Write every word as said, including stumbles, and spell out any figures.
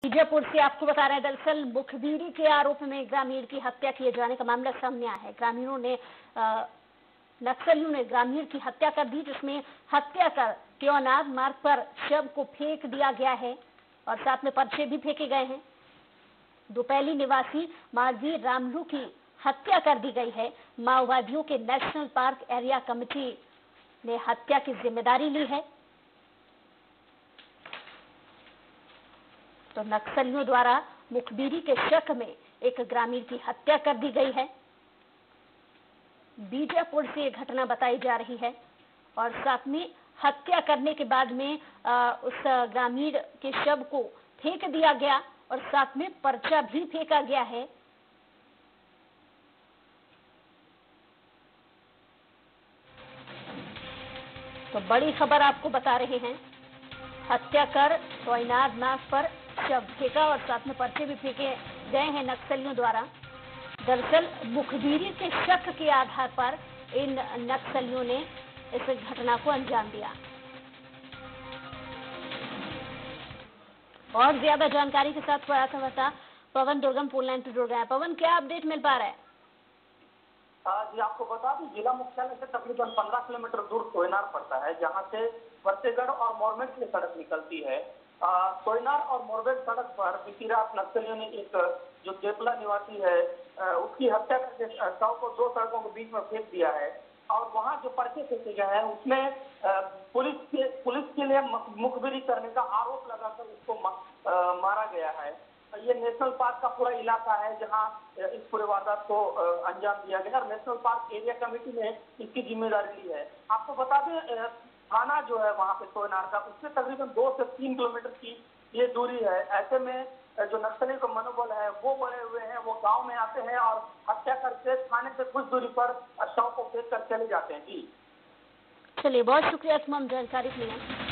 बीजापुर से आपको बता रहे हैं, दरअसल मुखबिरी के आरोप में ग्रामीण की हत्या किए जाने का मामला सामने आया है। ग्रामीणों ने नक्सलियों ने ग्रामीण की हत्या कर दी, जिसमें हत्या कर क्योंनाद मार्ग पर शव को फेंक दिया गया है और साथ में पर्चे भी फेंके गए हैं। दुपैली निवासी माजी रामलू की हत्या कर दी गई है। माओवादियों के नेशनल पार्क एरिया कमेटी ने हत्या की जिम्मेदारी ली है। तो नक्सलियों द्वारा मुखबिरी के शक में एक ग्रामीण की हत्या कर दी गई है। बीजापुर से यह घटना बताई जा रही है और साथ में हत्या करने के बाद में आ, उस ग्रामीण के शव को फेंक दिया गया और साथ में पर्चा भी फेंका गया है। तो बड़ी खबर आपको बता रहे हैं, हत्या कर क्योंनाद मार्ग पर शव फेंका और साथ में पर्चे भी फेंके गए हैं नक्सलियों द्वारा। दरअसल मुखबिरी के शक के आधार पर इन नक्सलियों ने इस घटना को अंजाम दिया। और ज्यादा जानकारी के साथ संवाददाता पवन दुर्गम फोन लाइन पर जुड़ गया है। पवन, क्या अपडेट मिल पा रहा है? जी आपको बता दें, जिला मुख्यालय से तकरीबन पंद्रह किलोमीटर दूर कोयनार पड़ता है, जहां से फतेहगढ़ और मोरमेट की सड़क निकलती है। कोयनार और मोरमेट सड़क पर बीती रात नक्सलियों ने एक जो देपला निवासी है उसकी हत्या करके शव को दो सड़कों के बीच में फेंक दिया है और वहां जो पर्चे फेंके गए हैं उसमें पुलिस के पुलिस के लिए मुखबिरी करने का आरोप लगाकर उसको मारा गया है। ये नेशनल पार्क का पूरा इलाका है जहां इस पूरे वारदात को अंजाम दिया गया और नेशनल पार्क एरिया कमेटी ने इसकी जिम्मेदारी ली है। आपको बता दें, थाना जो है वहां पे कोयनार का, उससे तकरीबन दो से तीन किलोमीटर की ये दूरी है। ऐसे में जो नक्सलियों का मनोबल है वो बढ़े हुए हैं, वो गांव में आते हैं और हत्या करके थाने से कुछ दूरी पर शव को फेंक कर चले जाते हैं। जी चलिए, बहुत शुक्रिया तमाम जानकारी के लिए।